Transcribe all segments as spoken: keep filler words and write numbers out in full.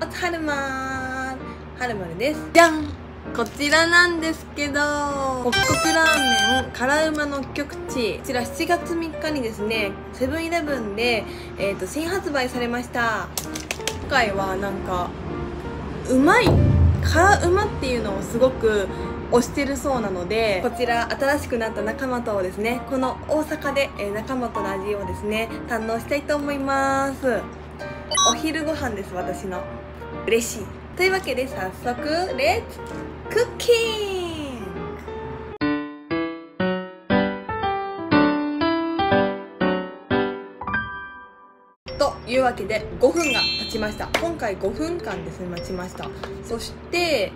おつはるまーはるまるです。じゃん、こちらなんですけど、ホッコクラーメン辛うまの極地、こちらしちがつみっかにですね、セブンイレブンで、えー、と新発売されました。今回はなんかうまい辛うまっていうのをすごく推してるそうなので、こちら新しくなった中本をですね、この大阪で、えー、中本の味をですね堪能したいと思います。お昼ご飯です、私の。嬉しい。というわけで早速レッツクッキングというわけでごふんが経ちました。今回ごふんかんですね、待ちました。そして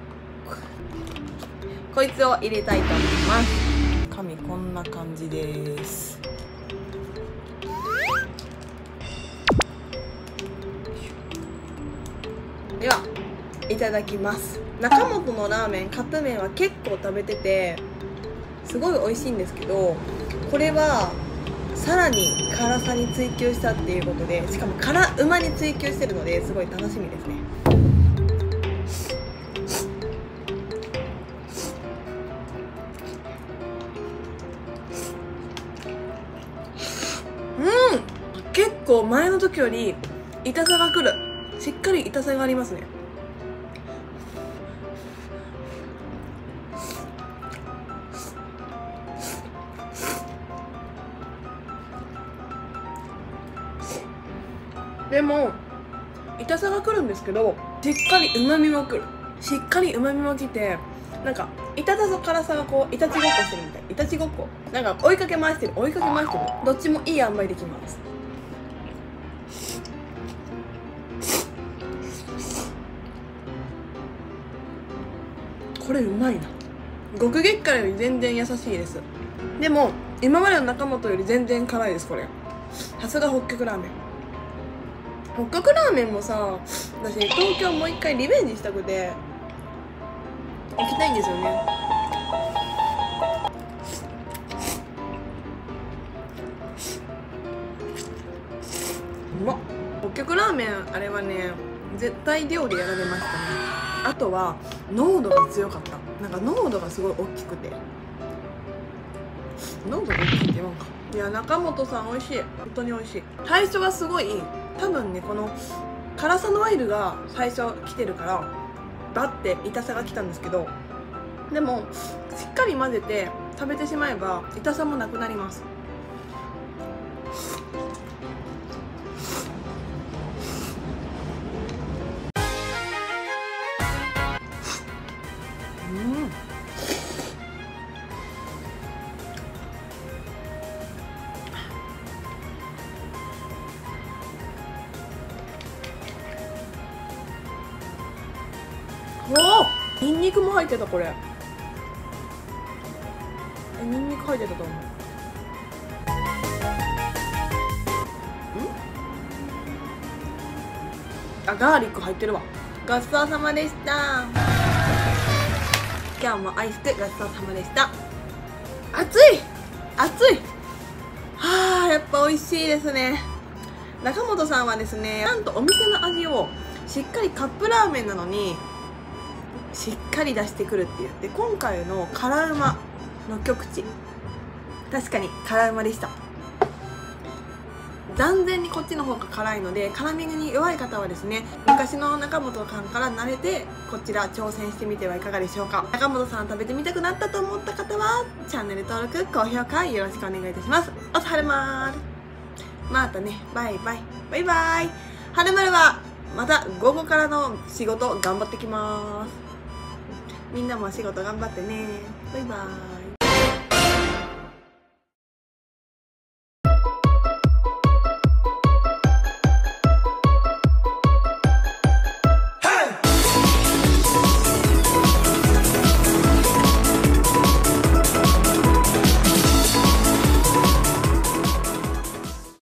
こいつを入れたいと思います。紙こんな感じです。ではいただきます。中本のラーメンカップ麺は結構食べててすごい美味しいんですけど、これはさらに辛さに追求したっていうことで、しかも辛うまに追求してるのですごい楽しみですね。うん、結構前の時より痛さがくる。しっかり痛さがありますね。でも痛さがくるんですけど、しっかりうまみもくる。しっかりうまみもきて、なんか痛さと辛さがこういたちごっこしてるみたい。いたちごっこ、なんか追いかけ回してる追いかけ回してるどっちもいい塩梅できます。これうまいな。極激辛より全然優しいです。でも今までの中本より全然辛いです。これさすが北極ラーメン。北極ラーメンもさ、私東京もう一回リベンジしたくて行きたいんですよね。うまっ。北極ラーメンあれはね絶対料理やられましたね。あとは濃度が強かった。なんか濃度がすごい大きくて、濃度が大きいって言わんか。いや、中本さん美味しい。本当に美味しい。最初はすごい、多分ねこの辛さのワイルが最初来てるからバッて痛さが来たんですけど、でもしっかり混ぜて食べてしまえば痛さもなくなります。うん、おお、ニンニクも入ってた。これえニンニク入ってたと思う。んあ、ガーリック入ってるわ。ごちそうさまでした。今日もアイスでごちそうさまでした。熱い熱い。はあ、やっぱ美味しいですね。中本さんはですね、なんとお店の味をしっかりカップラーメンなのにしっかり出してくるっていう。で今回の辛うまの極地、確かに辛うまでした。断然にこっちの方が辛いので、辛みに弱い方はですね、昔の中本さんから慣れてこちら挑戦してみてはいかがでしょうか。中本さん食べてみたくなったと思った方はチャンネル登録高評価よろしくお願いいたします。おつはるまーる。またね、バイバイバイバイ。はるまるはまた午後からの仕事頑張ってきます。みんなも仕事頑張ってね。バイバーイ。